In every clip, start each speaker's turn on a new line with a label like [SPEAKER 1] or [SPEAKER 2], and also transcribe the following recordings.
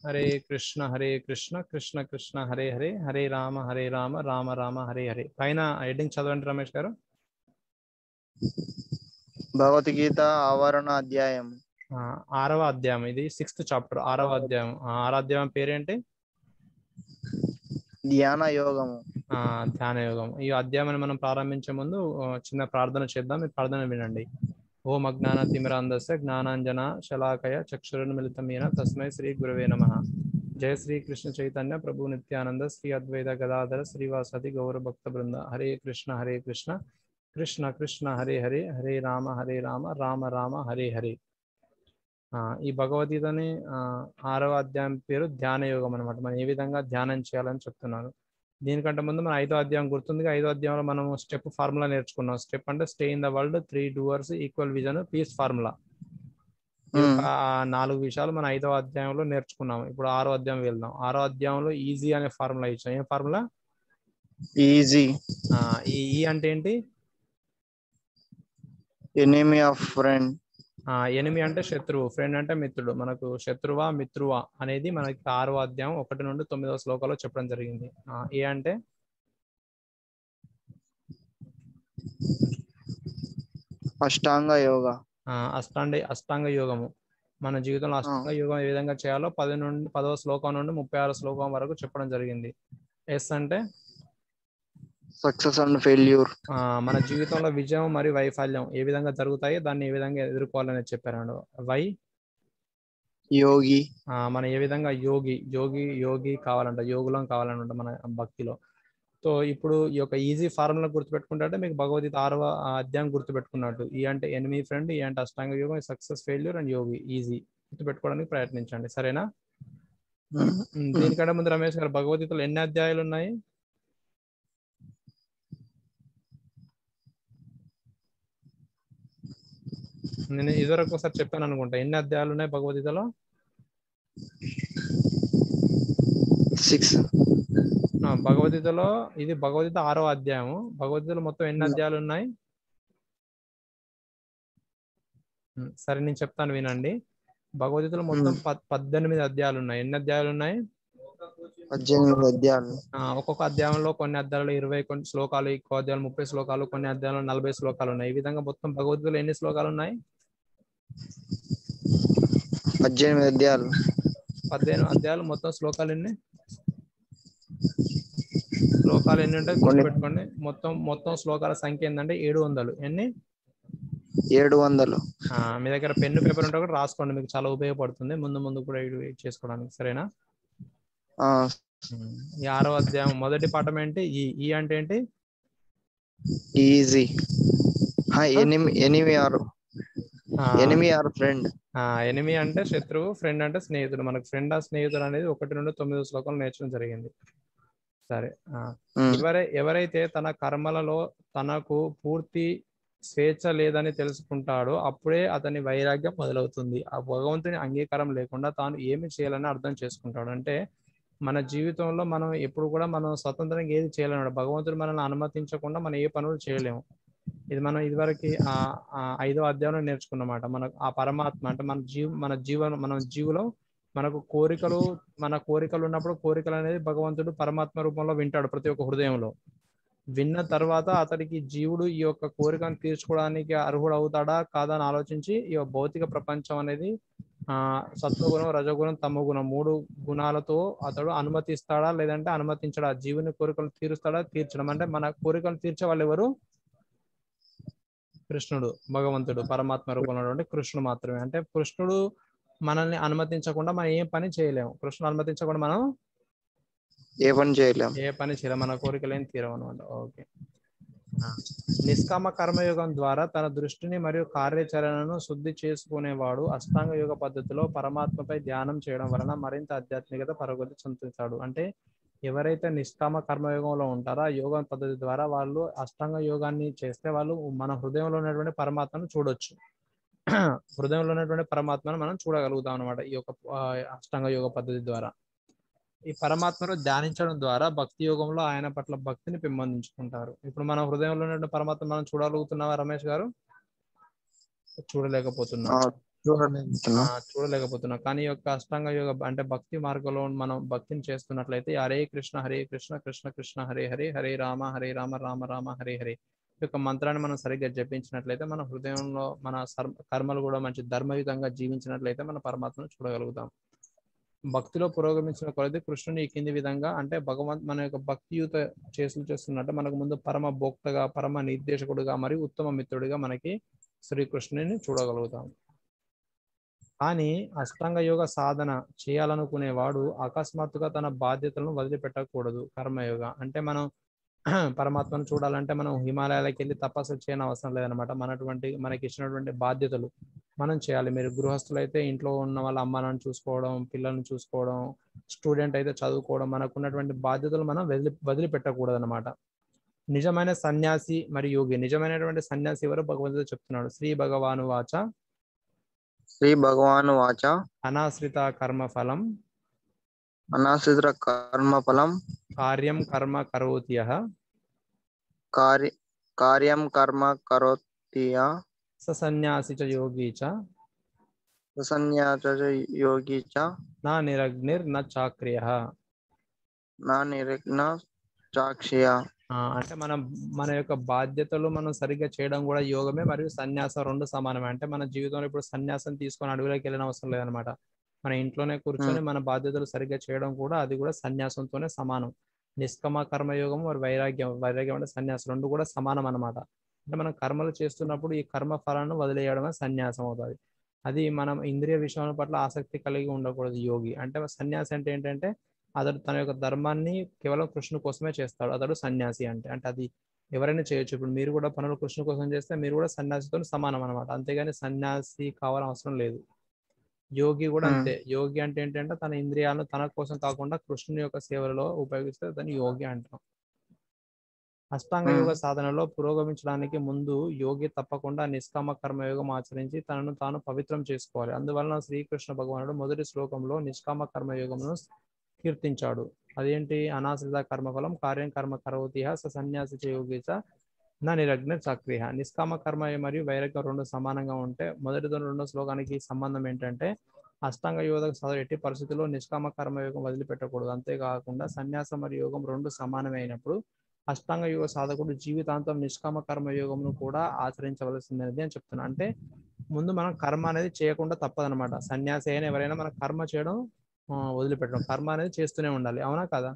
[SPEAKER 1] హరే కృష్ణ కృష్ణ కృష్ణ హరే హరే హరే రామ రామ రామ హరే హరే. పైన హెడ్డింగ్ చదవండి రమేష్ గారు.
[SPEAKER 2] భగవద్గీత ఆవరణ అధ్యాయం.
[SPEAKER 1] 6వ అధ్యాయం. ఇది 6th చాప్టర్, 6వ అధ్యాయం. 6వ అధ్యాయం పేరేంటి?
[SPEAKER 2] ధ్యాన యోగము.
[SPEAKER 1] ధ్యాన యోగం. ఈ అధ్యాయాన్ని మనం ప్రారంభించే ముందు చిన్న ప్రార్థన చేద్దాం. ఈ ప్రార్థన వినండి. ఓం అజ్ఞాన తిమిరాంధస్య జ్ఞానాంజన శలాకయ చక్షురున్మిళితం येन తస్మై శ్రీ గురవే నమః. జయ శ్రీ కృష్ణ చైతన్య ప్రభు నిత్యానంద శ్రీ అద్వైత గదాధర శ్రీవాసది గౌర భక్త బృంద. హరే కృష్ణ కృష్ణ కృష్ణ హరే హరే హరే రామ రామ రామ హరే హరే. ఈ భగవద్గీతని 6వ అధ్యాయం పేరు ధ్యాన యోగం అనమాట. మనం ఏ విధంగా ధ్యానం చేయాలని చెప్తున్నాను. దీనికంటే ముందు మన 5వ అధ్యాయం గుర్తుంది. 5వ అధ్యాయంలో మనం స్టెప్ ఫార్ములా నేర్చుకున్నాం. స్టెప్ అంటే స్టే ఇన్ ద వరల్డ్, 3 డూవర్స్, ఈక్వల్ విజన్, పీస్ ఫార్ములా. ఈ యొక్క 4 విషయాలు మన 5వ అధ్యాయంలో నేర్చుకున్నాం. ఇప్పుడు 6వ అధ్యాయం వెళ్దాం. 6వ అధ్యాయంలో ఈజీ అనే ఫార్ములా ఇచ్చాం. ఏం ఫార్ములా?
[SPEAKER 2] ఈజీ.
[SPEAKER 1] ఈ అంటే ఏంటి?
[SPEAKER 2] Enemy of friend.
[SPEAKER 1] ఎనిమి అంటే శత్రువు, ఫ్రెండ్ అంటే మిత్రుడు. మనకు శత్రువా మిత్రువా అనేది మనకి 6వ అధ్యాయం 1 నుండి 9వ శ్లోకాల్లో చెప్పడం జరిగింది. ఏ అంటే
[SPEAKER 2] అష్టాంగ యోగ.
[SPEAKER 1] అష్టాంగ యోగము. మన జీవితంలో అష్టాంగ యోగం ఏ విధంగా చేయాలో 10వ శ్లోకం నుండి 36వ శ్లోకం వరకు చెప్పడం జరిగింది. ఎస్ అంటే
[SPEAKER 2] సక్సెస్ అండ్ ఫెయిల్యూర్.
[SPEAKER 1] మన జీవితంలో విజయం మరియు వైఫల్యం ఏ విధంగా జరుగుతాయి, దాన్ని ఏ విధంగా ఎదుర్కోవాలని చెప్పారు. వై
[SPEAKER 2] యోగి.
[SPEAKER 1] మనం ఏ విధంగా యోగి కావాలంట, యోగులం కావాలంట మన భక్తిలో. సో ఇప్పుడు ఈ యొక్క ఈజీ ఫార్ములా గుర్తుపెట్టుకుంటే మీకు భగవద్గీత 6వ అధ్యాయం గుర్తుపెట్టుకున్నట్టు. ఈ అంటే ఎనిమీ ఫ్రెండ్, ఈ అంటే అష్టాంగ యోగం, success, failure and yogi. Easy గుర్తుపెట్టుకోవడానికి ప్రయత్నించండి, సరేనా? దీనికంటే ముందు రమేష్ గారు, భగవద్గీతలో ఎన్ని అధ్యాయాలు ఉన్నాయి? నేను ఇదివరకు ఒకసారి చెప్పాను అనుకుంటా. ఎన్ని అధ్యాయాలు ఉన్నాయి భగవద్గీతలో?
[SPEAKER 2] 6.
[SPEAKER 1] భగవద్గీతలో ఇది భగవద్గీత 6వ అధ్యాయము. భగవద్గీతలో మొత్తం ఎన్ని అధ్యాయాలు ఉన్నాయి? సరే నేను చెప్తాను వినండి. భగవద్గీతలో మొత్తం 18 అధ్యాయాలు ఉన్నాయి. ఎన్ని అధ్యాయాలు ఉన్నాయి?
[SPEAKER 2] 18 అధ్యాయాలు.
[SPEAKER 1] ఒక్కొక్క అధ్యాయంలో కొన్ని అధ్యాయాలు 20 శ్లోకాలు, ఎక్కువ అధ్యాయాలు 30 శ్లోకాలు, కొన్ని అధ్యాయాలు 40 శ్లోకాలు ఉన్నాయి. ఈ విధంగా మొత్తం భగవద్గీతలో ఎన్ని శ్లోకాలు ఉన్నాయి?
[SPEAKER 2] 18 అధ్యాయాలు.
[SPEAKER 1] 18 అధ్యాయాలు. మొత్తం శ్లోకాలు ఎన్ని ఉంటాయి గుర్తుపెట్టుకోండి. మొత్తం శ్లోకాల సంఖ్య ఏంటంటే 700. ఎన్ని?
[SPEAKER 2] 700.
[SPEAKER 1] మీ దగ్గర పెన్ను పేపర్ ఉంటే కూడా రాసుకోండి, మీకు చాలా ఉపయోగపడుతుంది ముందు కూడా ఇది చేసుకోవడానికి, సరేనా? ఈ 6వ అధ్యాయం మొదటి పాఠం ఏంటి? ఈ అంటే ఏంటి?
[SPEAKER 2] Easy. Enemy or friend.
[SPEAKER 1] Enemy అంటే శత్రువు, ఫ్రెండ్ అంటే స్నేహితుడు. మనకు ఫ్రెండ్ ఆ స్నేహితుడు అనేది 1 నుండి 9వ శ్లోకంలో నేర్చడం జరిగింది. సరే, ఎవరైతే తన కర్మలలో తనకు పూర్తి స్వేచ్ఛ లేదని తెలుసుకుంటాడో అప్పుడే అతని వైరాగ్యం మొదలవుతుంది. ఆ భగవంతుని అంగీకారం లేకుండా తాను ఏమి చేయాలని అర్థం చేసుకుంటాడు. అంటే మన జీవితంలో మనం ఎప్పుడు కూడా మనం స్వతంత్రంగా ఏది చేయలేము. భగవంతుడు మనల్ని అనుమతించకుండా మనం ఏ పనులు చేయలేము. ఇది మనం ఇదివరకు 5వ అధ్యాయంలో నేర్చుకున్నమాట. మనకు ఆ పరమాత్మ అంటే మన జీవులో మనకు మన కోరికలు ఉన్నప్పుడు కోరికలు అనేది భగవంతుడు పరమాత్మ రూపంలో వింటాడు ప్రతి ఒక్క హృదయంలో. విన్న తర్వాత అతడికి జీవుడు ఈ యొక్క కోరికను తీర్చుకోవడానికి అర్హుడు అవుతాడా కాదా అని ఆలోచించి ఈ భౌతిక ప్రపంచం అనేది సత్వగుణం, రజోగుణం, తమోగుణం 3 గుణాలతో అతడు అనుమతిస్తాడా లేదంటే అనుమతించడా, జీవుని కోరికలు తీరుస్తాడా తీర్చడం. అంటే మన కోరికలు తీర్చే వాళ్ళు ఎవరు? కృష్ణుడు, భగవంతుడు పరమాత్మ రూపంలో కృష్ణుడు మాత్రమే. అంటే కృష్ణుడు మనల్ని అనుమతించకుండా మనం ఏ పని చేయలేము. కృష్ణుడు అనుమతించకుండా మనం
[SPEAKER 2] ఏ పని చేయలేము.
[SPEAKER 1] మన కోరికలు ఏం తీరవు అనమాట. ఓకే. నిష్కామ కర్మయోగం ద్వారా తన దృష్టిని మరియు కార్యాచరణను శుద్ధి చేసుకునేవాడు అష్టాంగ యోగ పద్ధతిలో పరమాత్మపై ధ్యానం చేయడం వలన మరింత ఆధ్యాత్మికత పరగతి చెందుతాడు. అంటే ఎవరైతే నిష్కామ కర్మయోగంలో ఉంటారో ఆ యోగ పద్ధతి ద్వారా వాళ్ళు అష్టాంగ యోగాన్ని చేస్తే వాళ్ళు మన హృదయంలో ఉన్నటువంటి పరమాత్మను చూడొచ్చు. హృదయంలో ఉన్నటువంటి పరమాత్మను మనం చూడగలుగుతాం అనమాట ఈ యొక్క అష్టాంగ యోగ పద్ధతి ద్వారా. ఈ పరమాత్మను ధ్యానించడం ద్వారా భక్తి యోగంలో ఆయన పట్ల భక్తిని పెంపొందించుకుంటారు. ఇప్పుడు మన హృదయంలో ఉన్నటువంటి పరమాత్మ మనం చూడగలుగుతున్నావా రమేష్ గారు? చూడలేకపోతున్నాం.
[SPEAKER 2] చూడలేకపోతున్నా.
[SPEAKER 1] చూడలేకపోతున్నాం. కానీ ఈ యొక్క అష్టాంగ యోగ అంటే భక్తి మార్గంలో మనం భక్తిని చేస్తున్నట్లయితే హరే కృష్ణ కృష్ణ కృష్ణ హరే హరే హరే రామ రామ రామ హరే హరే ఈ యొక్క మంత్రాన్ని మనం సరిగ్గా జపించినట్లయితే మన హృదయంలో మన కర్మలు కూడా మంచి ధర్మయుతంగా జీవించినట్లయితే మన పరమాత్మను చూడగలుగుతాం. భక్తిలో పురోగమించిన కొలది కృష్ణుని ఈ కింది విధంగా అంటే మన యొక్క భక్తియుత చేస్తున్నట్టు మనకు ముందు పరమ భోక్తగా, పరమ నిర్దేశకుడుగా మరియు ఉత్తమ మిత్రుడిగా మనకి శ్రీకృష్ణుని చూడగలుగుతాం. కానీ అష్టాంగ యోగ సాధన చేయాలనుకునేవాడు అకస్మాత్తుగా తన బాధ్యతలను వదిలిపెట్టకూడదు. కర్మయోగ అంటే మనం పరమాత్మను చూడాలంటే మనం హిమాలయాలకు వెళ్ళి తపస్సు చేయని అవసరం లేదనమాట. మనకి ఇచ్చినటువంటి బాధ్యతలు మనం చేయాలి. మీరు గృహస్థులు అయితే ఇంట్లో ఉన్న వాళ్ళ అమ్మానాన్ని చూసుకోవడం, పిల్లల్ని చూసుకోవడం, స్టూడెంట్ అయితే చదువుకోవడం, మనకు ఉన్నటువంటి బాధ్యతలు మనం వదిలిపెట్టకూడదు అనమాట. నిజమైన సన్యాసి మరియు యోగి, నిజమైనటువంటి సన్యాసి ఎవరు భగవంతుడు చెప్తున్నాడు. శ్రీ భగవాను వాచ
[SPEAKER 2] శ్రీ భగవాను వాచ
[SPEAKER 1] అనాశ్రిత కర్మఫలం
[SPEAKER 2] అనాశ్రిత కర్మఫలం
[SPEAKER 1] కార్యం కర్మ కరోతి యః
[SPEAKER 2] కార్యం కర్మ కరోతి
[SPEAKER 1] స సన్యాసి చ యోగి చ
[SPEAKER 2] సన్యాస యోగి చ
[SPEAKER 1] నా నిరగ్నిర్ న చాక్రియః.
[SPEAKER 2] నా నిరగ్న చాక్ష్య.
[SPEAKER 1] అంటే మన యొక్క బాధ్యతలు మనం సరిగ్గా చేయడం కూడా యోగమే మరియు సన్యాసం రెండు సమానమే. అంటే మన జీవితంలో ఇప్పుడు సన్యాసం తీసుకొని అడవిలోకి వెళ్ళిన అవసరం లేదనమాట. మన ఇంట్లోనే కూర్చొని మన బాధ్యతలు సరిగ్గా చేయడం కూడా అది కూడా సన్యాసంతోనే సమానం. నిష్కామ కర్మయోగం మరియు వైరాగ్యం అంటే సన్యాసం రెండు కూడా సమానం అనమాట. అంటే మనం కర్మలు చేస్తున్నప్పుడు ఈ కర్మ ఫలాన్ని వదిలేయడమే సన్యాసం అవుతుంది. అది మనం ఇంద్రియ విషయాల పట్ల ఆసక్తి కలిగి ఉండకూడదు యోగి. అంటే సన్యాసి అంటే ఏంటంటే అతడు తన యొక్క ధర్మాన్ని కేవలం కృష్ణు కోసమే చేస్తాడు. అతడు సన్యాసి అంటే అంటే అది ఎవరైనా చేయొచ్చు. ఇప్పుడు మీరు కూడా పనులు కృష్ణు కోసం చేస్తే మీరు కూడా సన్యాసితో సమానం అనమాట. అంతేగాని సన్యాసి కావాలని అవసరం లేదు. యోగి కూడా అంతే. యోగి అంటే ఏంటంటే తన ఇంద్రియాలను తన కోసం కాకుండా కృష్ణుని యొక్క సేవలలో ఉపయోగిస్తే దాన్ని యోగి అంటాం. అష్టాంగ యోగ సాధనలో పురోగమించడానికి ముందు యోగి తప్పకుండా నిష్కామ కర్మయోగం ఆచరించి తనను తాను పవిత్రం చేసుకోవాలి. అందువలన శ్రీకృష్ణ భగవానుడు మొదటి శ్లోకంలో నిష్కామ కర్మయోగమును కీర్తించాడు. అదేంటి? అనాశ్రిత కర్మఫలం కార్యం కర్మ కరోతి స సన్యాసి చ యోగి చ నా నిరగ్న చక్రియ. నిష్కామ కర్మ మరియు వైరాగ్యం రెండు సమానంగా ఉంటే మొదటి రెండో శ్లోకానికి సంబంధం ఏంటంటే అష్టాంగ యోగ సాధన ఎట్టి పరిస్థితుల్లో నిష్కామ కర్మయోగం వదిలిపెట్టకూడదు. అంతేకాకుండా సన్యాసం మరియు యోగం రెండు సమానమైనప్పుడు అష్టాంగ యోగ సాధకుడు జీవితాంతం నిష్కామ కర్మయోగంను కూడా ఆచరించవలసింది అని చెప్తున్నా. అంటే ముందు మనం కర్మ అనేది చేయకుండా తప్పదనమాట. సన్యాసి అయినా ఎవరైనా మన కర్మ చేయడం వదిలిపెట్టడం, కర్మ అనేది చేస్తూనే ఉండాలి. అవునా కదా?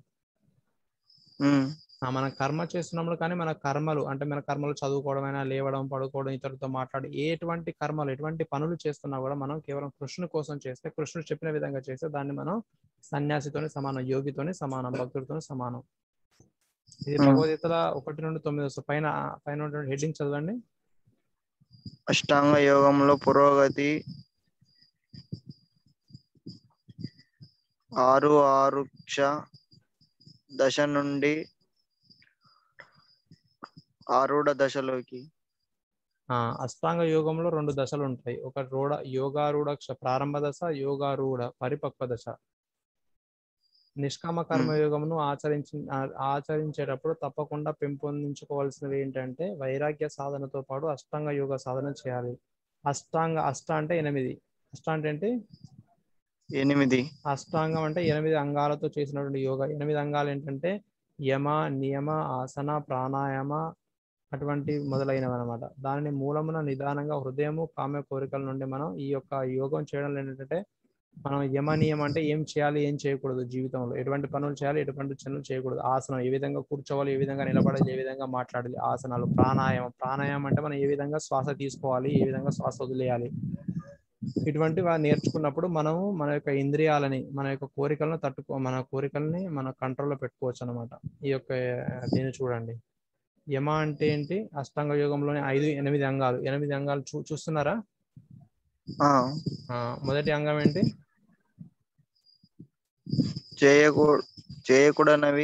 [SPEAKER 1] మనం కర్మ చేస్తున్నప్పుడు కానీ మన కర్మలు అంటే మన కర్మలు చదువుకోవడమైనా, లేవడం, పడుకోవడం, ఇతరులతో మాట్లాడి ఎటువంటి కర్మలు ఎటువంటి పనులు చేస్తున్నా కూడా మనం కేవలం కృష్ణుని కోసం చేస్తే, కృష్ణుడు చెప్పిన విధంగా చేస్తే దాన్ని మనం సన్యాసితోనే సమానం, యోగితోనే సమానం, భక్తుడితోనే సమానం. ఇది భగవద్గీతల 1-9 పైన హెడ్డింగ్ చదవండి.
[SPEAKER 2] అష్టాంగ యోగంలో పురోగతి 6 దశ నుండి ఆరూఢ దశలోకి.
[SPEAKER 1] అష్టాంగ యోగంలో 2 దశలు ఉంటాయి. ఒక యోగారూఢ ప్రారంభ దశ, యోగారూఢ పరిపక్వ దశ. నిష్కామ కర్మయోగమును ఆచరించేటప్పుడు తప్పకుండా పెంపొందించుకోవాల్సినవి ఏంటంటే వైరాగ్య సాధనతో పాటు అష్టాంగ యోగ సాధన చేయాలి. అష్ట అంటే 8. అష్ట అంటే ఏంటి?
[SPEAKER 2] 8.
[SPEAKER 1] అష్టాంగం అంటే 8 అంగాలతో చేసినటువంటి యోగా. 8 అంగాలు ఏంటంటే యమ, నియమ, ఆసన, ప్రాణాయామ అటువంటి మొదలైనవి అనమాట. దానిని మూలమున నిదానంగా హృదయము కామ్య కోరికల నుండి మనం ఈ యొక్క యోగం చేయడం ఏంటంటే మనం యమనియం అంటే ఏం చేయాలి, ఏం చేయకూడదు, జీవితంలో ఎటువంటి పనులు చేయాలి, ఎటువంటి పనులు చేయకూడదు, ఆసనం ఏ విధంగా కూర్చోవాలి, ఏ విధంగా నిలబడాలి, ఏ విధంగా మాట్లాడాలి, ఆసనాలు, ప్రాణాయామం అంటే మనం ఏ విధంగా శ్వాస తీసుకోవాలి, ఏ విధంగా శ్వాస వదిలేయాలి, ఇటువంటివి నేర్చుకున్నప్పుడు మనము మన యొక్క ఇంద్రియాలని, మన యొక్క కోరికలను మన కోరికల్ని మన కంట్రోల్లో పెట్టుకోవచ్చు అనమాట. ఈ యొక్క దీన్ని చూడండి. యమ అంటే ఏంటి? అష్టాంగ యోగంలోని 8 అంగాలు. 8 అంగాలు చూస్తున్నారా? మొదటి అంగం ఏంటి?
[SPEAKER 2] చేయకూడనవి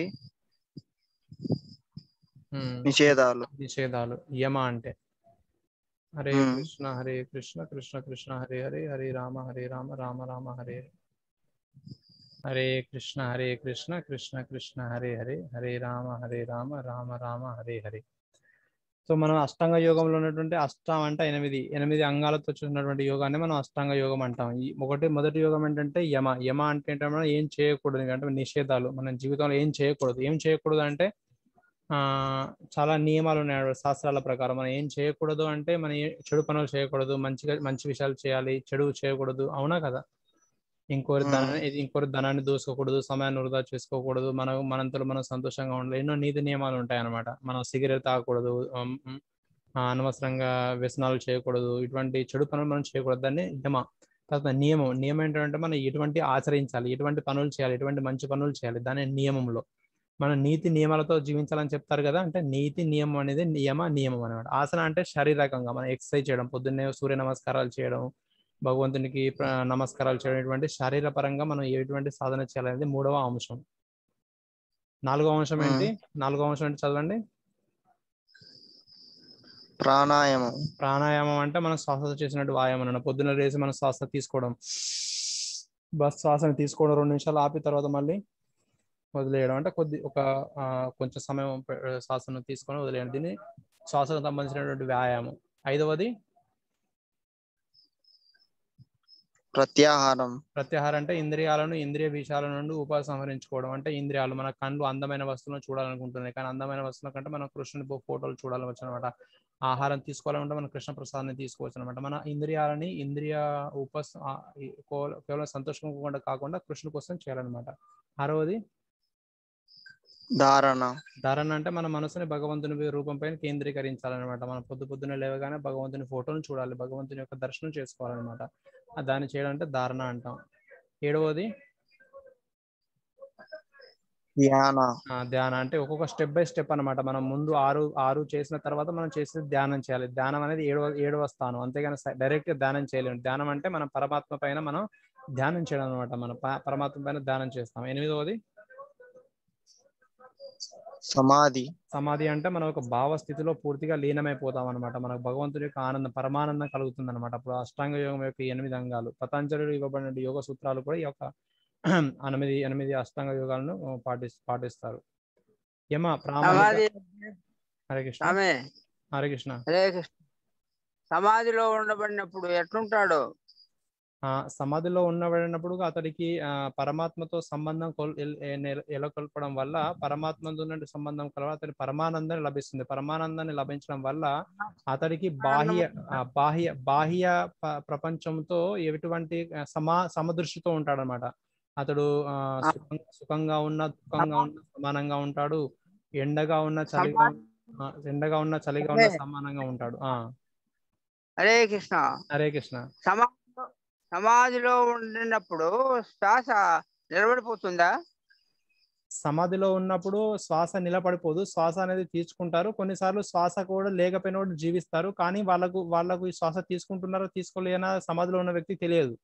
[SPEAKER 1] నిషేధాలు. యమ అంటే హరే కృష్ణ కృష్ణ కృష్ణ హరే హరే, హరే రామ రామ రామ హరే హరే కృష్ణ కృష్ణ కృష్ణ హరే హరే, హరే రామ రామ రామ హరే హరే. సో మనం అష్టాంగ యోగంలో ఉన్నటువంటి అష్టం అంటే ఎనిమిది అంగాలతో చూసినటువంటి యోగాన్ని మనం అష్టాంగ యోగం అంటాం. ఈ మొదటి యోగం ఏంటంటే యమ అంటే ఏంటంటే మనం ఏం చేయకూడదు అంటే నిషేధాలు, మన జీవితంలో ఏం చేయకూడదు అంటే చాలా నియమాలు ఉన్నాయి శాస్త్రాల ప్రకారం. మనం ఏం చేయకూడదు అంటే మనం చెడు పనులు చేయకూడదు, మంచి విషయాలు చేయాలి, చెడు చేయకూడదు, అవునా కదా. ఇంకోరి ధనాన్ని దోసుకోకూడదు, సమయాన్ని వృధా చేసుకోకూడదు, మనంతలో మనం సంతోషంగా ఉండాలి, ఎన్నో నీతి నియమాలు ఉంటాయి అన్నమాట. మనం సిగరెట్ తాగకూడదు, అనవసరంగా వ్యసనాలు చేయకూడదు, ఇటువంటి చెడు పనులు మనం చేయకూడదు. దాన్ని తర్వాత నియమం ఏంటంటే మనం ఎటువంటి ఆచరించాలి, ఎటువంటి పనులు చేయాలి, ఎటువంటి మంచి పనులు చేయాలి, దాని నియమంలో మనం నీతి నియమాలతో జీవించాలని చెప్తారు కదా. అంటే నీతి నియమం అనేది నియమం అనమాట. ఆసన అంటే శారీరకంగా మనం ఎక్సర్సైజ్ చేయడం, పొద్దున్నే సూర్య నమస్కారాలు చేయడం, భగవంతునికి నమస్కారాలు చేయడం, ఇటువంటి శారీర పరంగా మనం ఎటువంటి సాధన చేయాలనేది 3వ అంశం. 4వ అంశం ఏంటి? 4వ అంశం ఏంటి చదవండి. ప్రాణాయామం అంటే మనం శ్వాస చేసినట్టు వ్యాయామం అన్న. పొద్దున్న లేసి మనం శ్వాస తీసుకోవడం, శ్వాసను తీసుకోవడం, 2 నిమిషాలు ఆపి తర్వాత మళ్ళీ వదిలేయడం. అంటే కొంచెం సమయం శ్వాసను తీసుకొని వదిలేయడం. దీన్ని శ్వాసకు సంబంధించినటువంటి వ్యాయామం. 5వది ప్రత్యాహారం అంటే ఇంద్రియ విషయాల నుండి ఉపసంహరించుకోవడం. అంటే ఇంద్రియాలు, మన కళ్ళు అందమైన వస్తువులను చూడాలనుకుంటున్నాయి, కానీ అందమైన వస్తువుల కంటే మనం కృష్ణుని ఫోటోలు చూడాలవచ్చు అనమాట. ఆహారం తీసుకోవాలంటే మనం కృష్ణ ప్రసాదాన్ని తీసుకోవచ్చు అనమాట. మన ఇంద్రియాలని కేవలం సంతోషం కాకుండా కృష్ణు కోసం చేయాలన్నమాట. 6వది ధారణ అంటే మన మనసుని భగవంతుని రూపం పైన కేంద్రీకరించాలన్నమాట. మనం పొద్దున్నే లేవగానే భగవంతుని ఫోటోను చూడాలి, భగవంతుని యొక్క దర్శనం చేసుకోవాలన్నమాట. దాన్ని చేయడం అంటే ధారణ అంటాం. 7వది ధ్యాన అంటే ఒక్కొక్క స్టెప్ బై స్టెప్ అనమాట. మనం ముందు ఆరు చేసిన తర్వాత మనం చేసేది ధ్యానం చేయాలి. ధ్యానం అనేది ఏడవ స్థానం. అంతేగాని డైరెక్ట్ గా ధ్యానం చేయలేము. ధ్యానం అంటే మనం పరమాత్మ పైన మనం ధ్యానం చేయడం అనమాట. మనం పరమాత్మ పైన ధ్యానం చేస్తాం. 8వది సమాధి అంటే మనం ఒక భావ స్థితిలో పూర్తిగా లీనమైపోతాం అనమాట. మనకు భగవంతుడి యొక్క పరమానందం కలుగుతుంది అనమాట. అప్పుడు అష్టాంగ యోగం యొక్క 8 అంగాలు, పతంజలి ఇవ్వబడిన యోగ సూత్రాలు కూడా ఈ యొక్క 8 అష్టాంగ యోగాలను పాటిస్తారు. హరే కృష్ణ. హరే కృష్ణ.
[SPEAKER 3] సమాధిలో ఉండబడినప్పుడు ఎట్లుంటాడు?
[SPEAKER 1] సమాధిలో ఉండబడినప్పుడు అతడికి పరమాత్మతో సంబంధం ఎలకొల్పడం వల్ల పరమాత్మతో ఉన్న సంబంధం కలవ అతడి పరమానందాన్ని లభిస్తుంది. పరమానందాన్ని లభించడం వల్ల అతడికి బాహ్య ప్రపంచంతో ఎటువంటి సమదృష్టితో ఉంటాడనమాట. అతడు సుఖంగా ఉన్న దుఃఖంగా ఉన్న సమానంగా ఉంటాడు. ఎండగా ఉన్న చలిగా ఉన్న సమానంగా ఉంటాడు.
[SPEAKER 3] హరే కృష్ణ.
[SPEAKER 1] హరే కృష్ణ.
[SPEAKER 3] సమాధిలో ఉండినప్పుడు శ్వాస నిలబడిపోతుందా?
[SPEAKER 1] సమాధిలో ఉన్నప్పుడు శ్వాస నిలబడిపోదు. శ్వాస అనేది తీసుకుంటారు. కొన్నిసార్లు శ్వాస కూడా లేకపోయిన వాడు జీవిస్తారు. కానీ వాళ్ళకు ఈ శ్వాస తీసుకుంటున్నారో తీసుకోలేనా సమాధిలో ఉన్న వ్యక్తి తెలియదు.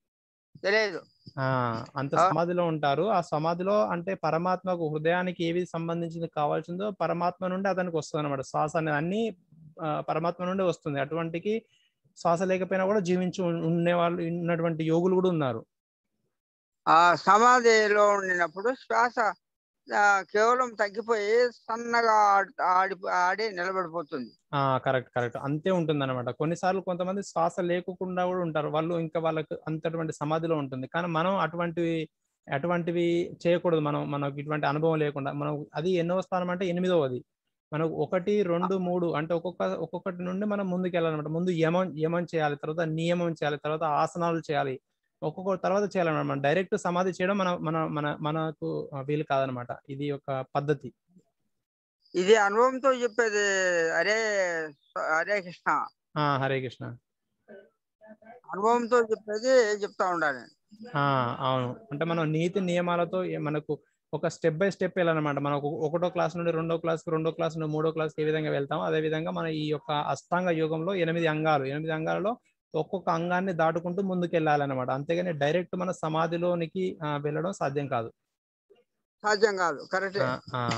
[SPEAKER 1] అంత సమాధిలో ఉంటారు. ఆ సమాధిలో అంటే పరమాత్మకు హృదయానికి ఏవి సంబంధించింది కావాల్సిందో పరమాత్మ నుండి అతనికి వస్తుంది అనమాట. శ్వాస అనేది అన్ని పరమాత్మ నుండి వస్తుంది. అటువంటికి శ్వాస లేకపోయినా కూడా జీవించి ఉన్నటువంటి యోగులు కూడా ఉన్నారు.
[SPEAKER 3] ఆ సమాధిలో ఉండినప్పుడు శ్వాస కేవలం తగ్గిపోయి సన్నగా ఆడి నిలబడిపోతుంది.
[SPEAKER 1] కరెక్ట్ అంతే ఉంటుంది అనమాట. కొన్నిసార్లు కొంతమంది శ్వాస లేకుండా కూడా ఉంటారు. వాళ్ళకు అంతటువంటి సమాధిలో ఉంటుంది. కానీ మనం అటువంటివి చేయకూడదు. మనకు ఇటువంటి అనుభవం లేకుండా మనం అది ఎన్నో స్థానం అంటే 8వది. మనకు 1, 2, 3 అంటే ఒక్కొక్కటి నుండి మనం ముందుకు వెళ్ళాలన్నమాట. ముందు యమం చేయాలి, తర్వాత నియమం చేయాలి, తర్వాత ఆసనాలు చేయాలి, ఒక్కొక్క తర్వాత చేయాలన్నమాట. డైరెక్ట్ సమాధి చేయడం మనకు వీలు కాదనమాట. ఇది ఒక పద్ధతి.
[SPEAKER 3] ఇది అనుభవంతో చెప్పేది. హరే కృష్ణ.
[SPEAKER 1] హరే కృష్ణ.
[SPEAKER 3] అనుభవంతో చెప్పేది చెప్తా ఉండాలి.
[SPEAKER 1] అవును. అంటే మనం నీతి నియమాలతో మనకు ఒక స్టెప్ బై స్టెప్ వెళ్ళాలన్నమాట. మనం 1వ క్లాస్ నుండి 2వ క్లాస్కి, 2వ క్లాస్ నుండి 3వ క్లాస్కి ఏ విధంగా వెళ్తాం అదే విధంగా మన ఈ యొక్క అష్టాంగ యోగంలో 8 అంగాలలో ఒక్కొక్క అంగాన్ని దాటుకుంటూ ముందుకు వెళ్ళాలన్నమాట. అంతేగాని డైరెక్ట్ మన సమాధిలోనికి వెళ్ళడం సాధ్యం కాదు.
[SPEAKER 3] కరెక్ట్.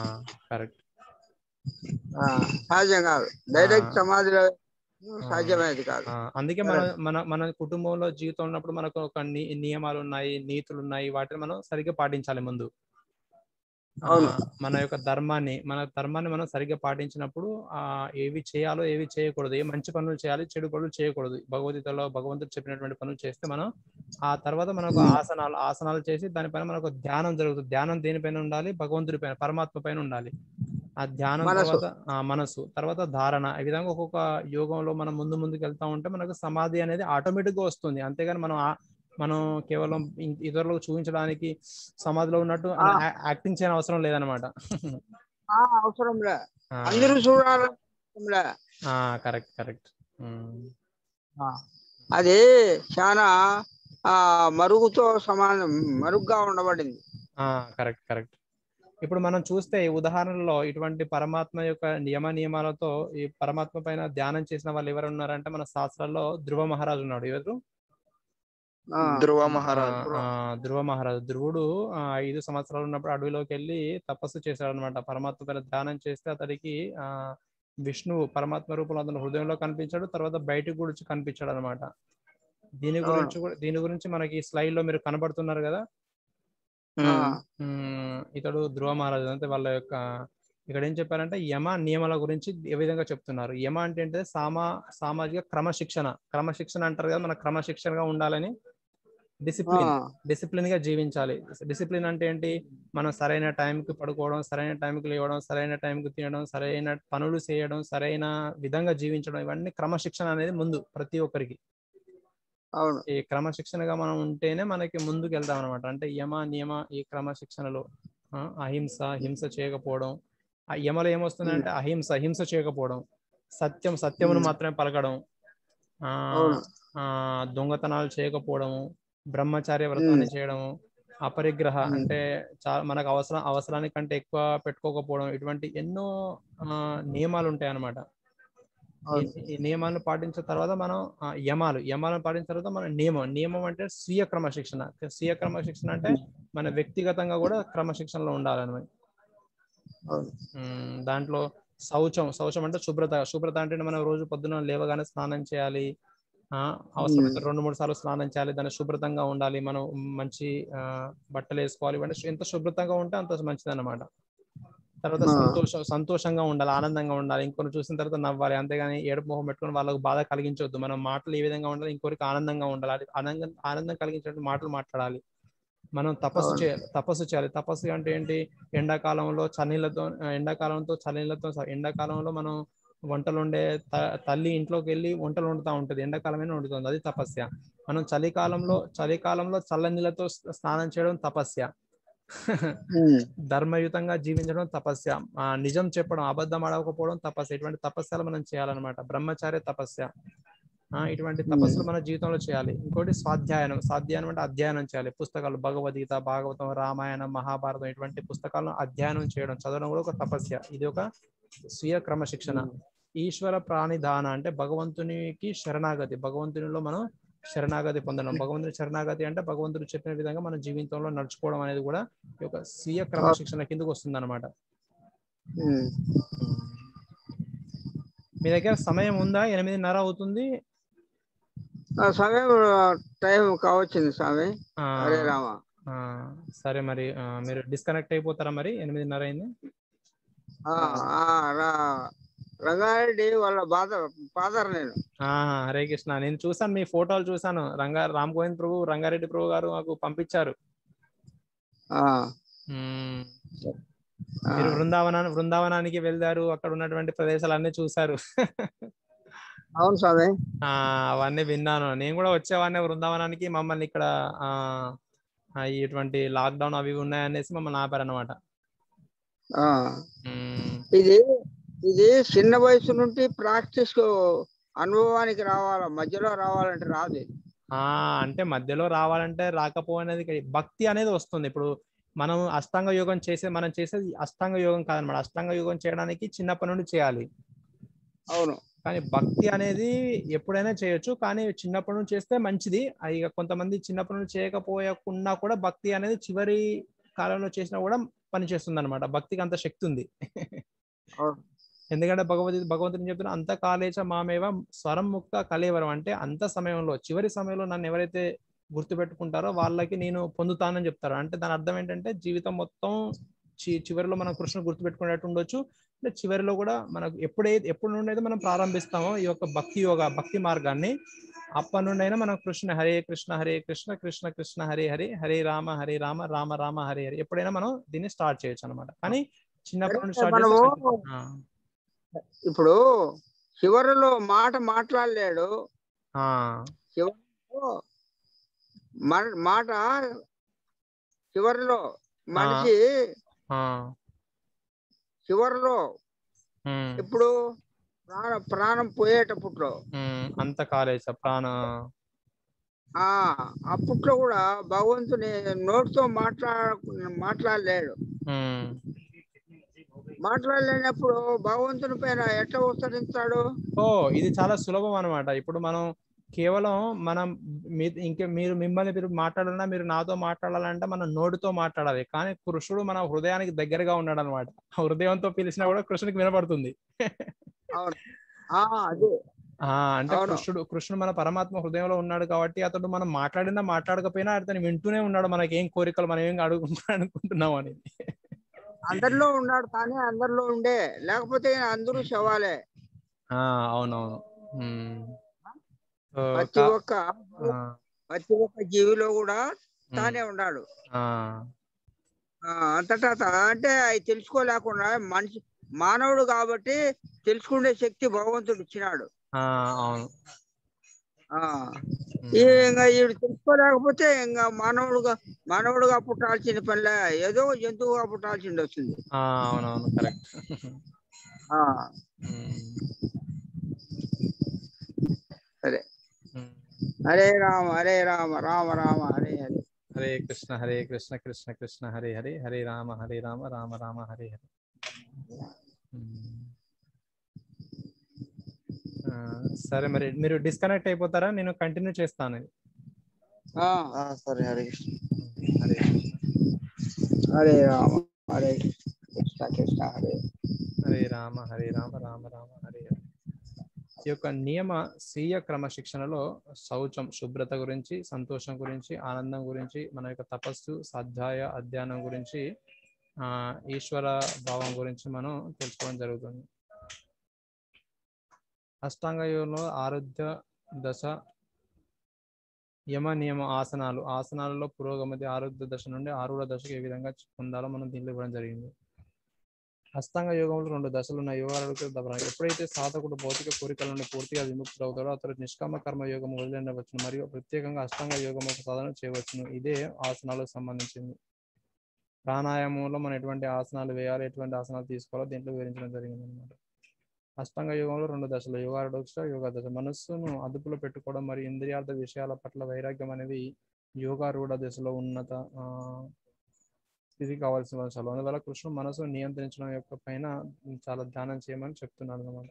[SPEAKER 2] సాధ్యం కాదు. డైరెక్ట్ సమాధిలో సాధ్యమేది కాదు.
[SPEAKER 1] అందుకే మన కుటుంబంలో జీవితం ఉన్నప్పుడు మనకు ఒక నియమాలు ఉన్నాయి, నీతులు ఉన్నాయి. వాటిని మనం సరిగ్గా పాటించాలి ముందు. మన యొక్క మన ధర్మాన్ని మనం సరిగ్గా పాటించినప్పుడు ఏవి చేయాలో ఏవి చేయకూడదు, ఏ మంచి పనులు చేయాలి, చెడు పనులు చేయకూడదు. భగవద్గీతలో భగవంతుడు చెప్పినటువంటి పనులు చేస్తే మనం ఆ తర్వాత మనకు ఆసనాలు చేసి దానిపైన మనకు ధ్యానం జరుగుతుంది. ధ్యానం దేనిపైన ఉండాలి? భగవంతుడి పైన, పరమాత్మ పైన ఉండాలి. ఆ ధ్యానం తర్వాత మనసు, తర్వాత ధారణ. ఈ విధంగా ఒక్కొక్క యోగంలో మనం ముందుకు వెళ్తా ఉంటే మనకు సమాధి అనేది ఆటోమేటిక్ గా వస్తుంది. అంతేగాని మనం కేవలం ఇతరులకు చూపించడానికి సమాధిలో ఉన్నట్టు యాక్టింగ్ చేయని అవసరం లేదనమాట.
[SPEAKER 3] అవసరం లే, అందరూ చూడాలి.
[SPEAKER 1] కరెక్ట్.
[SPEAKER 3] అది చాలా మరుగుతో సమానం, మరుగుగా ఉండబడింది.
[SPEAKER 1] కరెక్ట్. ఇప్పుడు మనం చూస్తే ఉదాహరణలో ఇటువంటి పరమాత్మ యొక్క నియమాలతో ఈ పరమాత్మ పైన ధ్యానం చేసిన వాళ్ళు ఎవరు ఉన్నారంటే మన శాస్త్రాల్లో ధ్రువ మహారాజు ఉన్నాడు. ఎవరు?
[SPEAKER 4] ధ్రువ మహారాజు.
[SPEAKER 1] ధ్రువుడు 5 సంవత్సరాలు ఉన్నప్పుడు అడవిలోకి వెళ్ళి తపస్సు చేశాడు అనమాట. పరమాత్మ పైన ధ్యానం చేస్తే అతడికి విష్ణువు పరమాత్మ రూపంలో అతను హృదయంలో కనిపించాడు, తర్వాత బయటకు కూడా కనిపించాడు అనమాట. దీని గురించి మనకి స్లైడ్ లో మీరు కనబడుతున్నారు కదా. ఇతడు ధ్రువ మహారాజు. అంటే వాళ్ళ యొక్క ఇక్కడ ఏం చెప్పారంటే యమ నియమాల గురించి ఏ విధంగా చెప్తున్నారు. యమ అంటే ఏంటంటే సామాజిక క్రమశిక్షణ అంటారు కదా. మన క్రమశిక్షణగా ఉండాలని, డిసిప్లిన్ గా జీవించాలి. డిసిప్లిన్ అంటే ఏంటి? మనం సరైన టైంకి పడుకోవడం, సరైన టైంకి లేవడం, సరైన టైంకి తినడం, సరైన పనులు చేయడం, సరైన విధంగా జీవించడం, ఇవన్నీ క్రమశిక్షణ అనేది ముందు ప్రతి ఒక్కరికి. ఈ క్రమశిక్షణగా మనం ఉంటేనే మనకి ముందుకు వెళ్తాం అనమాట. అంటే నియమ ఈ క్రమశిక్షణలో హింస చేయకపోవడం. ఆ యమలో ఏమొస్తుందంటే హింస చేయకపోవడం, సత్యమును మాత్రమే పలకడం, దొంగతనాలు చేయకపోవడము, బ్రహ్మచార్య వ్రతాన్ని చేయడము, అపరిగ్రహ అంటే మనకు అవసరానికంటే ఎక్కువ పెట్టుకోకపోవడం, ఇటువంటి ఎన్నో నియమాలు ఉంటాయి అన్నమాట. ఈ నియమాలను పాటించిన తర్వాత మనం యమాలను పాటించిన తర్వాత మన నియమం అంటే స్వీయ క్రమశిక్షణ అంటే మన వ్యక్తిగతంగా కూడా క్రమశిక్షణలో ఉండాలని. దాంట్లో శౌచం అంటే శుభ్రత అంటే మనం రోజు పొద్దున లేవగానే స్నానం చేయాలి, అవసరమైతే 2-3 సార్లు స్నానం చేయాలి, దాన్ని శుభ్రతంగా ఉండాలి, మనం మంచి బట్టలు వేసుకోవాలి. ఇవన్నీ ఎంత శుభ్రతంగా ఉంటే అంత మంచిది అన్నమాట. తర్వాత సంతోషంగా ఉండాలి, ఆనందంగా ఉండాలి, ఇంకొన్ని చూసిన తర్వాత నవ్వాలి, అంతేగాని ఏడుపు మొహం పెట్టుకుని వాళ్ళకు బాధ కలిగించవద్దు. మనం మాటలు ఏ విధంగా ఉండాలి, ఇంకొకరికి ఆనందంగా ఉండాలి, ఆనందం కలిగించేటువంటి మాటలు మాట్లాడాలి. మనం తపస్సు చేయాలి. తపస్సు అంటే ఏంటి? ఎండాకాలంలో ఎండాకాలంలో మనం వంటలు వండే తల్లి ఇంట్లోకి వెళ్ళి వంటలు వండుతూ ఉంటుంది, ఎండాకాలమైనా వండుతుంది, అది తపస్య. మనం చలికాలంలో చల్లనీళ్ళతో స్నానం చేయడం తపస్య. ధర్మయుతంగా జీవించడం తపస్య. నిజం చెప్పడం, అబద్ధం ఆడకపోవడం తపస్య. ఇటువంటి తపస్యలు మనం చేయాలన్నమాట. బ్రహ్మచార్య తపస్య. ఇటువంటి తపస్సులు మన జీవితంలో చేయాలి. ఇంకోటి స్వాధ్యాయనం అంటే అధ్యయనం చేయాలి. పుస్తకాలు భగవద్గీత, భాగవతం, రామాయణం, మహాభారతం ఇటువంటి పుస్తకాలను అధ్యయనం చేయడం, చదవడం కూడా ఒక తపస్య. ఇది ఒక స్వీయ క్రమశిక్షణ. ఈశ్వర ప్రాణిధాన అంటే భగవంతునికి శరణాగతి. భగవంతునిలో మనం శరణాగతి పొందడం. భగవంతుని శరణాగతి అంటే భగవంతుడు చెప్పిన విధంగా మన జీవితంలో నడుచుకోవడం అనేది కూడా ఒక స్వీయ క్రమశిక్షణ కిందకు వస్తుంది అన్నమాట. మీ దగ్గర సమయం ఉందా? 8:30 అవుతుంది.
[SPEAKER 3] సమయం టైం కావచ్చింది స్వామి.
[SPEAKER 1] సరే, మరి మీరు డిస్కనెక్ట్ అయిపోతారా? మరి 8:30 అయింది.
[SPEAKER 3] రంగారెడ్డి వాళ్ళ ఫాదర్ నేను.
[SPEAKER 1] హరే కృష్ణ. నేను చూసాను, మీ ఫోటోలు చూసాను. రామ్ గోవింద్ ప్రభు, రంగారెడ్డి ప్రభు గారు మాకు పంపించారు. మీరు బృందావనానికి వెళ్లారు, అక్కడ ఉన్నటువంటి ప్రదేశాలన్నీ చూసారు.
[SPEAKER 3] అవును స్వామి.
[SPEAKER 1] అవన్నీ విన్నాను. నేను కూడా వచ్చేవాడిని బృందావనానికి. మమ్మల్ని ఇక్కడ ఇటువంటి లాక్డౌన్ అవి ఉన్నాయనేసి మమ్మల్ని ఆపారనమాట.
[SPEAKER 3] ఇది చిన్న వయసు నుండి ప్రాక్టీస్ అనుభవానికి మధ్యలో రావాలంటే రాదు.
[SPEAKER 1] అంటే మధ్యలో రావాలంటే రాకపోనేది భక్తి అనేది వస్తుంది. ఇప్పుడు మనం అష్టాంగ యోగం మనం చేసేది అష్టాంగ యోగం కాదనమాట. అష్టాంగ యోగం చేయడానికి చిన్నప్పటి నుండి చేయాలి.
[SPEAKER 3] అవును.
[SPEAKER 1] కానీ భక్తి అనేది ఎప్పుడైనా చేయొచ్చు, కానీ చిన్నప్పటి నుంచి చేస్తే మంచిది. ఇక కొంతమంది చిన్నప్పటి నుంచి చేయకపోయకుండా కూడా భక్తి అనేది చివరి కాలంలో చేసినా కూడా పనిచేస్తుంది అనమాట. భక్తికి అంత శక్తి ఉంది. ఎందుకంటే భగవంతుని చెప్తున్నా, అంత కాలేచ మామేవ స్వరం ముక్త కలేవరం అంటే అంత సమయంలో, చివరి సమయంలో నన్ను ఎవరైతే గుర్తుపెట్టుకుంటారో వాళ్ళకి నేను పొందుతానని చెప్తారు. అంటే దాని అర్థం ఏంటంటే జీవితం మొత్తం చివరిలో మనం కృష్ణుని గుర్తుపెట్టుకునేట్టు ఉండొచ్చు. అంటే చివరిలో కూడా మనకు ఎప్పుడు నుండి అయితే మనం ప్రారంభిస్తామో ఈ యొక్క భక్తి మార్గాన్ని, అప్పటి నుండి అయినా మనం కృష్ణ హరే కృష్ణ కృష్ణ కృష్ణ హరే హరే హరే రామ రామ రామ హరే హరే ఎప్పుడైనా మనం దీన్ని స్టార్ట్ చేయొచ్చు అనమాట. కానీ చిన్నప్పటి నుండి స్టార్ట్
[SPEAKER 3] మనము
[SPEAKER 1] చేస్తే
[SPEAKER 3] ఇప్పుడు చివరిలో మాట మాట్లాడలేడు,
[SPEAKER 1] ఆ,
[SPEAKER 3] చివరిలో మాట చివరిలో మనిషి
[SPEAKER 1] ఆ,
[SPEAKER 3] చివరిలో
[SPEAKER 1] ఉమ్,
[SPEAKER 3] ఇప్పుడు ప్రాణం పోయేటప్పట్లో
[SPEAKER 1] అంత కాలేజ్
[SPEAKER 3] అప్పట్లో కూడా భగవంతుని నోటితో మాట్లాడలేడు. మాట్లాడలేనప్పుడు భగవంతుని పైన ఎట్లా ఉత్తరిస్తాడు?
[SPEAKER 1] ఇది చాలా సులభం అనమాట. ఇప్పుడు మనం కేవలం మనం మిమ్మల్ని మీరు మాట్లాడాలన్నా, మీరు నాతో మాట్లాడాలంటే మనం నోటితో మాట్లాడాలి. కానీ కృష్ణుడు మన హృదయానికి దగ్గరగా ఉన్నాడు అనమాట. హృదయంతో పిలిచినా కూడా కృష్ణుడికి వినపడుతుంది.
[SPEAKER 3] అవును, అదే
[SPEAKER 1] అంటే కృష్ణుడు మన పరమాత్మ హృదయంలో ఉన్నాడు కాబట్టి అతడు మనం మాట్లాడినా మాట్లాడకపోయినా అతను వింటూనే ఉన్నాడు. మనకి ఏం కోరికలు మనం ఏం అనుకుంటున్నాం అనేది.
[SPEAKER 3] అందరిలో ఉన్నాడు, కానీ అందరిలో ఉండే, లేకపోతే అందరూ శవాలే.
[SPEAKER 1] అవునవును.
[SPEAKER 3] ప్రతి ఒక్క జీవిలో కూడా తానే ఉన్నాడు. అంతటా అంటే అవి తెలుసుకోలేకుండా మానవుడు కాబట్టి తెలుసుకునే శక్తి భగవంతుడు ఇచ్చినాడు.
[SPEAKER 1] అవును.
[SPEAKER 3] ఇంకా వీడు తెలుసుకోలేకపోతే ఇంకా మానవుడుగా పుట్టాల్సిన పనిలే, ఏదో జంతువుగా పుట్టాల్సింది వస్తుంది.
[SPEAKER 1] అవునవును, కరెక్ట్.
[SPEAKER 3] సరే, హరే రామ రామ రామ హరే హరే,
[SPEAKER 1] హరే కృష్ణ కృష్ణ కృష్ణ హరే హరే హరే రామ రామ రామ హరే హరే. సరే, మరి మీరు డిస్కనెక్ట్ అయిపోతారా? నేను కంటిన్యూ చేస్తాను.
[SPEAKER 4] సరే, హరే కృష్ణ.
[SPEAKER 1] హరే
[SPEAKER 3] హరే రామ హరే కృష్ణ కృష్ణ హరే
[SPEAKER 1] హరే రామ రామ రామ హరే హరే. ఈ యొక్క నియమ స్వీయ క్రమశిక్షణలో శౌచం, శుభ్రత గురించి, సంతోషం గురించి, ఆనందం గురించి, మన యొక్క తపస్సు, స్వాధ్యాయ అధ్యయనం గురించి, ఈశ్వర భావం గురించి మనం తెలుసుకోవడం జరుగుతుంది. అష్టాంగ యోగంలో ఆరుద్ర దశ, యమ నియమ ఆసనాలలో పురోగమతి ఆరుద్ర దశ నుండి ఆరూఢ దశకు ఏ విధంగా పొందాలో మనం దీంట్లో ఇవ్వడం జరిగింది. అష్టాంగ యోగంలో 2 దశలు ఉన్న యోగాలకు ఎప్పుడైతే సాధకుడు భౌతిక కోరికల నుండి పూర్తిగా విముక్తుడవుతాడో అతడు నిష్కామ కర్మ యోగం వదిలిండవచ్చును మరియు ప్రత్యేకంగా అష్టాంగ యోగం సాధన చేయవచ్చును. ఇదే ఆసనాలకు సంబంధించింది. ప్రాణాయామంలో మనం ఎటువంటి ఆసనాలు వేయాలి, ఎటువంటి ఆసనాలు తీసుకోవాలో దీంట్లో వివరించడం జరిగింది అనమాట. అష్టాంగ యోగంలో 2 దశలు, యోగా దశ. మనస్సును అదుపులో పెట్టుకోవడం మరియు ఇంద్రియార్థ విషయాల పట్ల వైరాగ్యం అనేది యోగారూఢ దశలో ఉన్నత స్థితి కావాల్సిన అవసరం. అందువల్ల కృష్ణుడు మనసును నియంత్రించడం యొక్క పైన చాలా ధ్యానం చేయమని చెప్తున్నాడు అన్నమాట.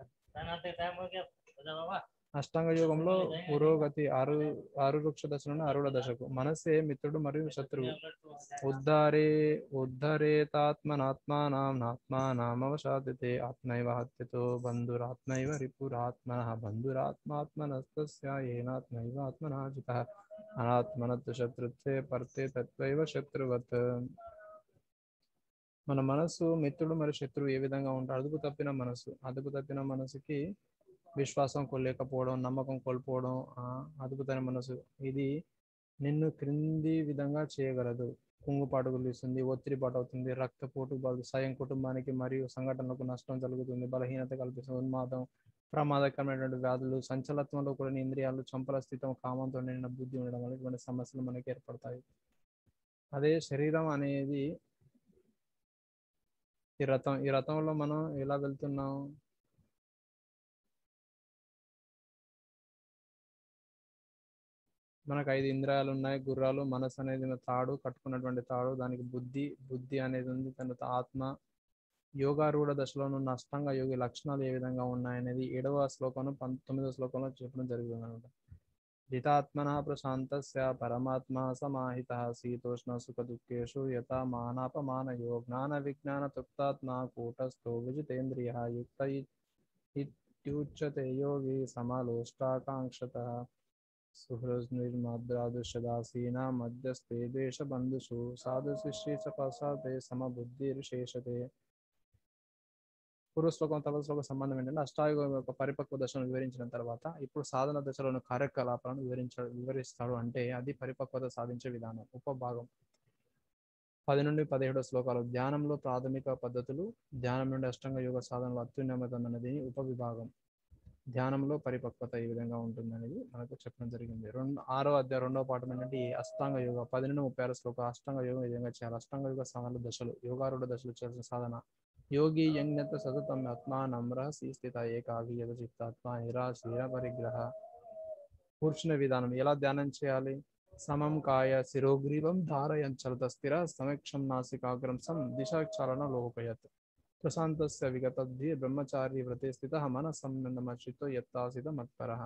[SPEAKER 1] అష్టాంగ యోగంలో పురోగతి ఆరురుక్ష దశ నుండి ఆరూఢ దశకు. మనసే మిత్రుడు మరియు శత్రువు. ఉద్ధరేతాత్మనాత్మానామవశాదితే ఆత్మైవ హత్యతో బంధురాత్మైవ రిపురాత్మనః బంధురాత్మాత్మనస్తస్య ఏనాత్మైవ ఆత్మనా జితః అనాత్మనత్ శత్రుత్వే పర్తే తత్వైవ శత్రువత్. మన మనసు మిత్రుడు మరియు శత్రువు ఏ విధంగా ఉంటారు? అదుపు తప్పిన మనసుకి విశ్వాసం లేకపోవడం, నమ్మకం కోల్పోవడం, అదుపు తప్పిన మనసు ఇది నిన్ను క్రింది విధంగా చేయగలదు. కుంగుపాటు కలిగిస్తుంది, ఒత్తిడి పాటవుతుంది, రక్తపోటు, స్వయం కుటుంబానికి మరియు సంఘటనలకు నష్టం జరుగుతుంది, బలహీనత కల్పిస్తుంది, ఉన్మాదం, ప్రమాదకరమైనటువంటి వ్యాధులు, సంచలత్వంలో కూడిన ఇంద్రియాలు, చంపల స్థితం, కామంతో నిండిన బుద్ధి ఉండడం వల్ల ఇటువంటి సమస్యలు మనకి ఏర్పడతాయి. అదే శరీరం అనేది ఈ రథంలో మనం ఎలా వెళ్తున్నాం? మనకు 5 ఇంద్రియాలు ఉన్నాయి, గుర్రాలు, మనసు అనేది తాడు, కట్టుకున్నటువంటి తాడు, దానికి బుద్ధి అనేది ఉంది, తర్వాత ఆత్మ. యోగారూఢ దశలో ఉన్న అష్టాంగ యోగి లక్షణాలు ఏ విధంగా ఉన్నాయనేది 7వ శ్లోకంలో 19వ శ్లోకంలో చెప్పడం జరుగుతుంది అనమాట. జితాత్మన ప్రశాంతస్య పరమాత్మ సమాహితః శీతోష్ణ సుఖ దుఃఖేషు యథా మానాపమానయో జ్ఞాన విజ్ఞాన తృప్తాత్మ కూటస్థో విజితేంద్రియః యుక్త ఇత్యుచ్యతే యోగి సమలోష్టాకాంక్షతః. సుహృద్నిర్మద్రాదుషదాసీనా మధ్యస్థే దేశబంధుషు సాధు శిష్యే చ ప్రసాదే సమబుద్ధిర్శేషతే. పూర్వ శ్లోకం తర్వాత శ్లోకం సంబంధం ఏంటంటే అష్టాయుగం యొక్క పరిపక్వ దశను వివరించిన తర్వాత ఇప్పుడు సాధన దశలోని కార్యకలాపాలను వివరిస్తాడు. అంటే అది పరిపక్వత సాధించే విధానం. ఉపభాగం 10 నుండి 17 శ్లోకాలు ధ్యానంలో ప్రాథమిక పద్ధతులు, ధ్యానం నుండి అష్టాంగ యోగ సాధనలో అత్యున్నతం అనేది ఉపవిభాగం. ధ్యానంలో పరిపక్వత ఏ విధంగా ఉంటుంది అనేది మనకు చెప్పడం జరిగింది. 6వ అధ్యాయం 2వ పాఠం ఏంటంటే ఈ అష్టాంగ యోగ 10 నుండి 36 శ్లోకాలు అష్టాంగ యోగం ఏ విధంగా చేయాలి, అష్టాంగ యోగ సాధనల దశలు, యోగారూఢ దశలు చేయాల్సిన సాధన. యోగి యజ్ఞత సతతం ఆత్మానం రహసి స్థిత ఏకాగ్రత చిత్తాత్మ నిరాశీర పరిగ్రహ. కూర్చునే విధానం ఎలా ధ్యానం చేయాలి? సమం కాయ శిరోగ్రీవం ధారయంచలత స్థిర సమక్షం నాసికాగ్రం సం దిశాచారణ లోకయత్ ప్రశాంతస్య విగతద్ధి బ్రహ్మచారి వ్రతే స్థిత మన సంబంధమచితో యత్తాసిత మత్పరః.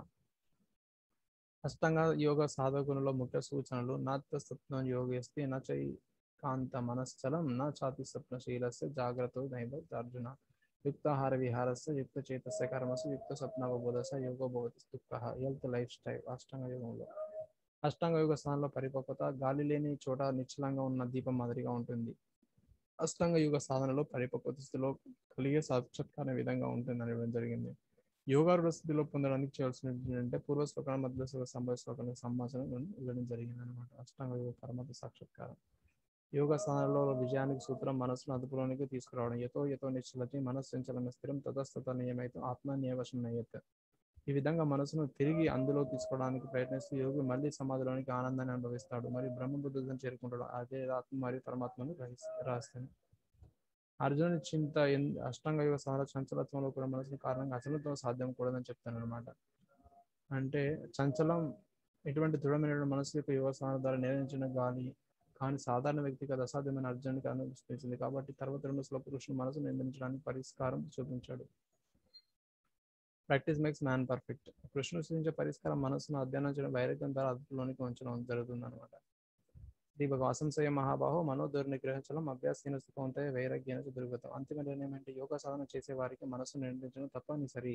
[SPEAKER 1] అష్టాంగ యోగ సాధకులలో ముఖ్య సూచనలు. నాత్య స్వప్న యోగేస్తి నచై కాంత మనశ్చలం న చాతి స్వప్నశీలస్య జాగ్రత్త నైవ అర్జున. యుక్తాహార విహారస్య యుక్త చేతస్య కర్మసు యుక్త స్వప్నవబోధస్య యోగో భవతి దుఃఖః. హెల్త్ లైఫ్ స్టైల్ అష్టాంగ యోగంలో. అష్టాంగ యోగ స్థానంలో పరిపక్వత గాలి లేని చోట నిశ్చలంగా ఉన్న దీపం మాదిరిగా ఉంటుంది. అష్టాంగ యోగ సాధనలో పరిపక్వత స్థితిలో కలిగే సాక్షాత్కార విధంగా ఉంటుంది అనడం జరిగింది. యోగారూఢ స్థితిలో పొందడానికి చేయాల్సిన ఏంటంటే పూర్వ శ్లోకాల మధ్య సంభవ శ్లోకాల సంభాషణ ఇవ్వడం జరిగింది అనమాట. అష్టాంగ యోగ పరమత సాక్షాత్కారం. యోగ సాధనలో విజయానికి సూత్రం మనసును అదుపులోనికి తీసుకురావడం. యతో నిశ్చలతి మనస్సు సంచలన స్థిరం తతస్తత నియమైతే ఆత్మ నియవశం నయ్యత్. ఈ విధంగా మనసును తిరిగి అందులో తీసుకోవడానికి ప్రయత్నిస్తూ యోగి మళ్ళీ సమాధిలోనికి ఆనందాన్ని అనుభవిస్తాడు మరియు బ్రహ్మబుద్ధులను చేరుకుంటాడు. అదే ఆత్మ మరియు పరమాత్మను రహస్యం. అర్జునుడి చింత అష్టాంగ యోగ సాధన చంచలత్వంలో కూడా మనసుని కారణంగా అచలత్వం సాధ్యం కూడదని చెప్తాను అనమాట. అంటే చంచలం ఎటువంటి దృఢమైన మనసు యొక్క యోగ సాధన ద్వారా నిర్ణయించిన గాలి కానీ సాధారణ వ్యక్తికి అది అసాధ్యమైన అర్జునుడికి అనుభవిస్తుంది. కాబట్టి తర్వాత 2 శ్లోక కృష్ణుడు మనసు నిర్ణయించడానికి పరిష్కారం చూపించాడు. Practice makes man perfect. కృష్ణుడు సూచించే పరిష్కారం మనసును అధ్యయనం చేయడం వైరాగ్యం ద్వారా అదుపులోనికి ఉంచడం జరుగుతుంది అనమాట. దీపక అసంశయ మహాబాహో మనోదుర్నిగ్రహచలం అభ్యాసీన సుఖవంతయ వైరాగ్యాన దుర్గతం. అంతిమ నిర్ణయం అంటే యోగ సాధన చేసే వారికి మనసును నియంత్రించడం తప్పనిసరి.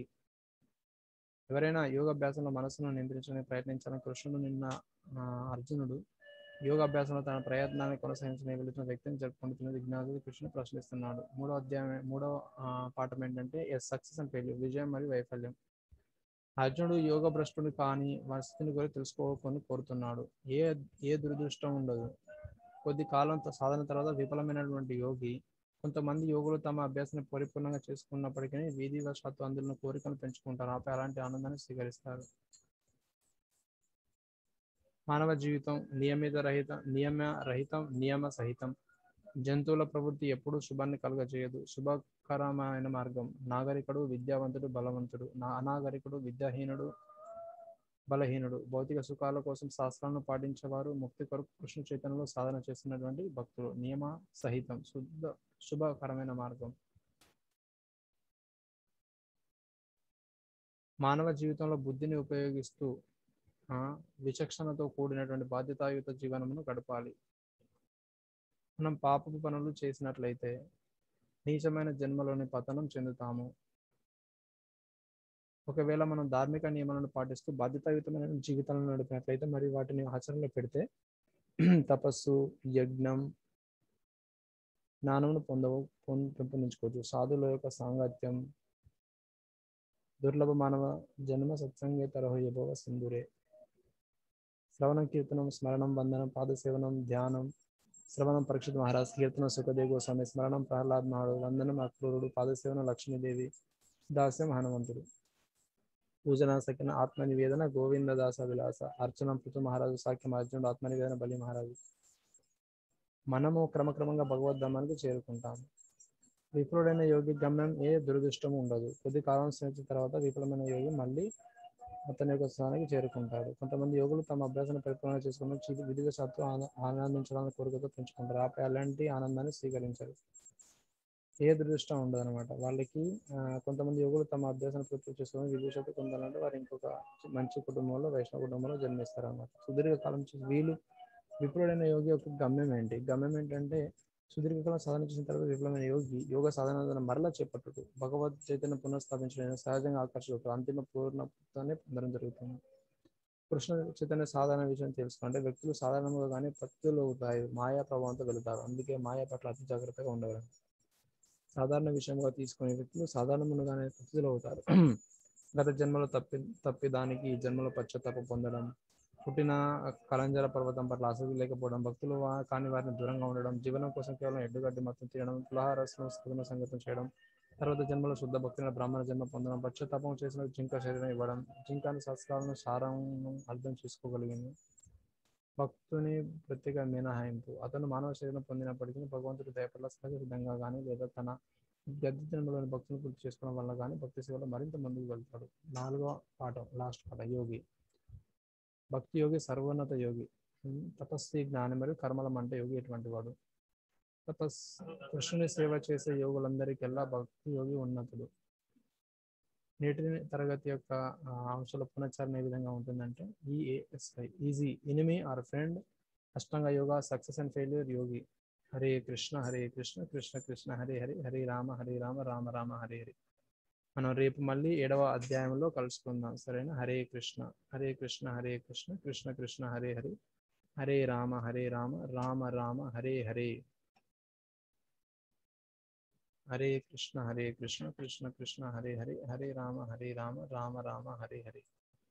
[SPEAKER 1] ఎవరైనా యోగాభ్యాసంలో మనసును నియంత్రించడానికి ప్రయత్నించాలని కృష్ణుడు అర్జునుడు యోగాభ్యాసంలో తన ప్రయత్నాన్ని కొనసాగించిన వెళుతున్న వ్యక్తిని జరుపుకుంటున్న విజ్ఞానుడు కృష్ణుడు ప్రశ్నిస్తున్నాడు. 3వ పాఠం ఏంటంటే సక్సెస్ అండ్ ఫెయిల్యూర్, విజయం మరియు వైఫల్యం. అర్జునుడు యోగ భ్రష్టుడు కానీ వారి స్థితిని గురించి తెలుసుకోవాలని కోరుతున్నాడు. ఏ దురదృష్టం ఉండదు. కొద్ది కాలం సాధన తర్వాత విఫలమైనటువంటి యోగి. కొంతమంది యోగులు తమ అభ్యాసాన్ని పరిపూర్ణంగా చేసుకున్నప్పటికీ విధివశాత్తు అందులో కోరికను పెంచుకుంటారు. ఆపై అలాంటి ఆనందాన్ని స్వీకరిస్తారు. మానవ జీవితం నియమ సహితం. జంతువుల ప్రవృత్తి ఎప్పుడూ శుభాన్ని కలుగజేయదు. శుభకరమైన మార్గం. నాగరికుడు విద్యావంతుడు బలవంతుడు, అనాగరికుడు విద్యాహీనుడు బలహీనుడు. భౌతిక సుఖాల కోసం శాస్త్రాలను పాటించేవారు, ముక్తి కొరకు కృష్ణ చైతన్యంలో సాధన చేస్తున్నటువంటి భక్తులు. నియమ సహితం శుభకరమైన మార్గం. మానవ జీవితంలో బుద్ధిని ఉపయోగిస్తూ విచక్షణతో కూడినటువంటి బాధ్యతాయుత జీవనమును గడపాలి. మనం పాపపు పనులు చేసినట్లయితే నీచమైన జన్మలోని పతనం చెందుతాము. ఒకవేళ మనం ధార్మిక నియమాలను పాటిస్తూ బాధ్యతాయుతమైన జీవితాలను నడిపినట్లయితే మరియు వాటిని ఆచరణలో పెడితే తపస్సు, యజ్ఞం, జ్ఞానమును పెంపొందించుకోవచ్చు. సాధువుల యొక్క సాంగత్యం. దుర్లభ మానవ జన్మ సత్సంగే తరహో యభవ సింధురే. శ్రవణం, కీర్తనం, స్మరణం, వందనం, పాదసేవనం, ధ్యానం. శ్రవణం పరీక్షిత్ మహారాజ్, కీర్తనం సుఖదేవ్ గోస్వామి, స్మరణం ప్రహ్లాద్ మహారాజ్, వందనం అక్రూరుడు, పాదసేవనం లక్ష్మీదేవి, దాస్యం హనుమంతుడు, పూజన సకిన ఆత్మనివేదన గోవిందదాస విలాస, అర్చనం పృథు మహారాజు, సాఖ్యం అర్జునుడు, ఆత్మనివేదన బలి మహారాజు. మనము క్రమక్రమంగా భగవద్ధామానికి చేరుకుంటాము. విఫలుడైన యోగి గమ్యం ఏ దురదృష్టము ఉండదు. కొద్ది కాలం స్నేహితుల తర్వాత విఫలమైన యోగి మళ్ళీ అతని యొక్క స్థానానికి చేరుకుంటాడు. కొంతమంది యోగులు తమ అభ్యాసాన్ని పరిపూర్ణ చేసుకుని విధివశాత్తు ఆనందించడానికి కోరికతో పెంచుకుంటారు. ఆపై అలాంటి ఆనందాన్ని స్వీకరించారు. ఏ దురదృష్టం ఉండదు అనమాట వాళ్ళకి. కొంతమంది యోగులు తమ అభ్యాసాన్ని పూర్తి చేసుకుని విధివశాత్తు పొందాలంటే వారు ఇంకొక మంచి కుటుంబంలో, వైష్ణవ కుటుంబంలో జన్మిస్తారు అన్నమాట. సుదీర్ఘకాలం వీళ్ళు విఫలుడైన యోగి యొక్క గమ్యం ఏంటి? గమ్యం ఏంటంటే సుదీర్ఘకాలం సాధన చేసిన తర్వాత విఫలమైన యోగి యోగ సాధన మరలా చేపట్టుడు భగవద్ చైతన్యం పునఃస్థాపించడం సహజంగా ఆకర్షిస్తారు. అంతిమ పూర్ణతాన్ని పొందడం జరుగుతుంది. కృష్ణ చైతన్య సాధారణ విషయం తెలుసుకుంటే వ్యక్తులు సాధారణంగా కానీ భక్తులు అవుతాయి, మాయా ప్రభావంతో వెళుతారు. అందుకే మాయా పట్ల అతి జాగ్రత్తగా ఉండగలరు. సాధారణ విషయంగా తీసుకునే వ్యక్తులు సాధారణంగానే భక్తులు అవుతారు. గత జన్మలో తప్పిదానికి ఈ జన్మలో పశ్చాత్తాపం పొందడం, పుట్టిన కలంజర పర్వతం పట్ల ఆసక్తి లేకపోవడం, భక్తులు కాని వారిని దూరంగా ఉండడం, జీవనం కోసం కేవలం ఎడ్డుగడ్డి మొత్తం తినడం, పులహారసం సుగమ సంగతం చేయడం, తర్వాత జన్మలో శుద్ధ భక్తుల బ్రాహ్మణ జన్మ పొందడం, పశ్చాత్తాపం చేసిన జింక శరీరం ఇవ్వడం, జింకాని శాస్త్రాలను సారం అర్థం చేసుకోగలిగింది. భక్తుని ప్రత్యేక మినహాయింపు, అతను మానవ శరీరం పొందినప్పటికీ భగవంతుడి దయ పట్ల సహజ సిద్ధంగా కానీ లేదా తన గద్ది జన్మలోని భక్తులను పూర్తి చేసుకోవడం వల్ల కానీ భక్తి సేవలో మరింత ముందుకు వెళ్తాడు. 4వ పాఠం, లాస్ట్ పాఠం, యోగి. భక్తి యోగి సర్వోన్నత యోగి. తపస్వి, జ్ఞాని మరియు కర్మలం అంటే యోగి ఎటువంటి వాడు? కృష్ణుని సేవ చేసే యోగులందరికెల్లా భక్తి యోగి ఉన్నతుడు. నేటి తరగతి యొక్క అంశాల పునశ్చరణ ఏ విధంగా ఉంటుందంటే EASI, easy, enemy or friend, Ashtanga yoga, success and failure, yogi. Hare Krishna Krishna Krishna Hare Hare, Hare Rama Rama Rama Hare Hare. మనం రేపు మళ్ళీ 7వ అధ్యాయంలో కలుసుకుందాం, సరేనా? హరే కృష్ణ కృష్ణ కృష్ణ కృష్ణ హరే హరే, హరే రామ రామ రామ హరే హరే. హరే కృష్ణ కృష్ణ కృష్ణ హరే హరే, హరే రామ రామ రామ హరే హరే.